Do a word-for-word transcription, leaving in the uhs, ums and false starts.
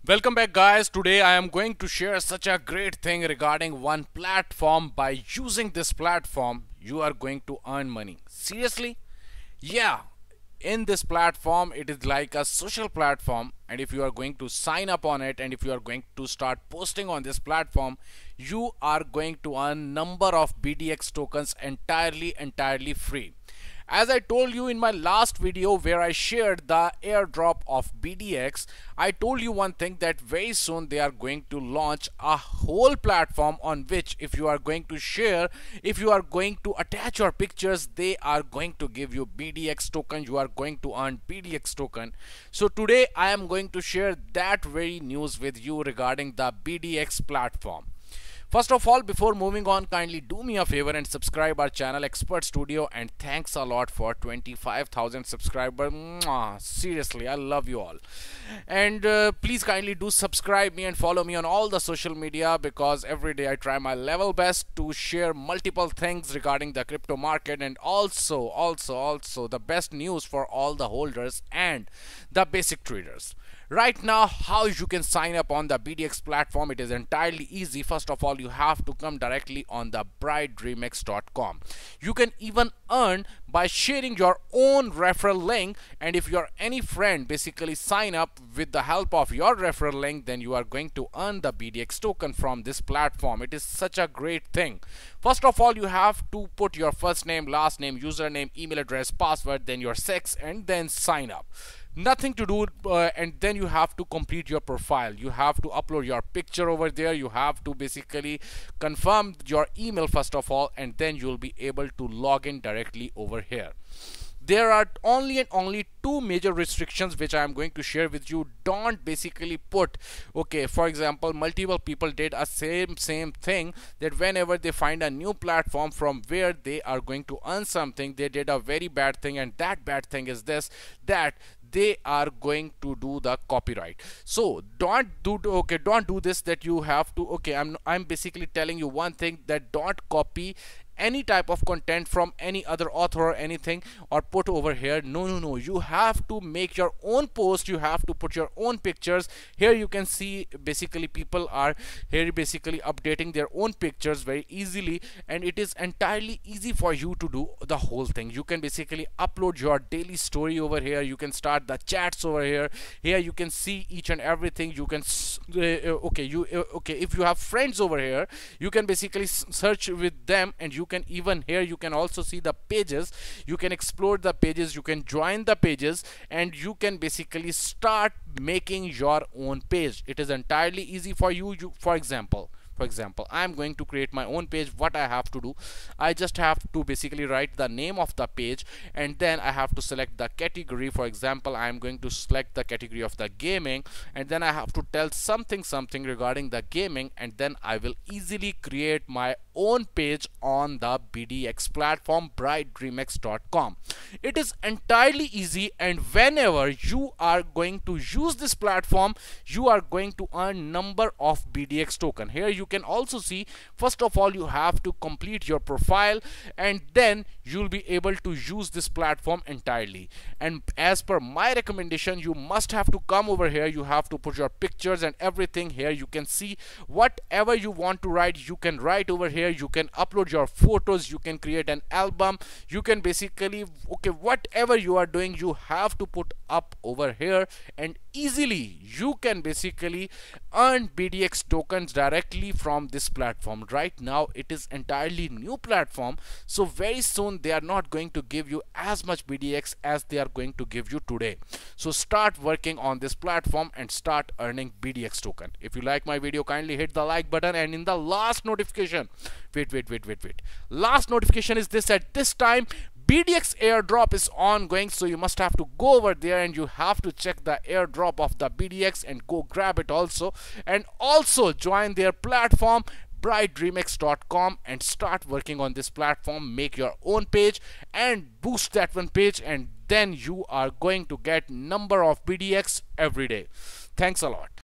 Welcome back, guys. Today I am going to share such a great thing regarding one platform. By using this platform you are going to earn money. Seriously? Yeah. In this platform it is like a social platform, and if you are going to sign up on it and if you are going to start posting on this platform, you are going to earn number of B D X tokens entirely entirely free. As I told you in my last video where I shared the airdrop of B D X, I told you one thing, that very soon they are going to launch a whole platform on which if you are going to share, if you are going to attach your pictures, they are going to give you B D X token. You are going to earn B D X token. So today I am going to share that very news with you regarding the B D X platform. First of all, before moving on, kindly do me a favor and subscribe our channel Expert Studio, and thanks a lot for twenty-five thousand subscribers. Mwah, seriously, I love you all. And uh, please kindly do subscribe me and follow me on all the social media, because every day I try my level best to share multiple things regarding the crypto market, and also also also the best news for all the holders and the basic traders. Right now, how you can sign up on the B D X platform, it is entirely easy. First of all, you have to come directly on the bright dream x dot com. You can even earn by sharing your own referral link, and if your any friend basically sign up with the help of your referral link, then you are going to earn the B D X token from this platform. It is such a great thing. First of all, you have to put your first name, last name, username, email address, password, then your sex, and then sign up. Nothing to do, uh, and then you have to complete your profile. You have to upload your picture over there. You have to basically confirm your email first of all, and then you'll be able to log in directly over here. There are only and only two major restrictions which I am going to share with you. Don't basically put, okay, for example, multiple people did a same same thing, that whenever they find a new platform from where they are going to earn something, they did a very bad thing, and that bad thing is this, that they are going to do the copyright. So don't do okay don't do this, that you have to, okay, i'm i'm basically telling you one thing, that don't copy any type of content from any other author or anything or put over here. No no no you have to make your own post. You have to put your own pictures. Here you can see basically people are here basically updating their own pictures very easily, and it is entirely easy for you to do the whole thing. You can basically upload your daily story over here. You can start the chats over here. Here you can see each and everything. You can uh, okay you uh, okay if you have friends over here, you can basically search with them, and you You can even here you can also see the pages. You can explore the pages, you can join the pages, and you can basically start making your own page. It is entirely easy for you. You for example for example I'm going to create my own page. What I have to do, I just have to basically write the name of the page, and then I have to select the category. For example, I'm going to select the category of the gaming, and then I have to tell something something regarding the gaming, and then I will easily create my own page on the B D X platform, bright dream x dot com. It is entirely easy, and whenever you are going to use this platform, you are going to earn number of B D X token. Here you can also see, first of all, you have to complete your profile, and then you'll be able to use this platform entirely. And as per my recommendation, you must have to come over here. You have to put your pictures and everything. Here you can see whatever you want to write, you can write over here. You can upload your photos, you can create an album, you can basically, okay, whatever you are doing, you have to put up over here, and easily you can basically earn B D X tokens directly from this platform. Right now it is entirely new platform, so very soon they are not going to give you as much B D X as they are going to give you today. So start working on this platform and start earning B D X token. If you like my video, kindly hit the like button, and in the last notification, wait wait wait wait wait last notification is this: at this time B D X airdrop is ongoing, so you must have to go over there and you have to check the airdrop of the B D X and go grab it also, and also join their platform bright dream x dot com and start working on this platform. Make your own page and boost that one page, and then you are going to get number of B D X every day. Thanks a lot.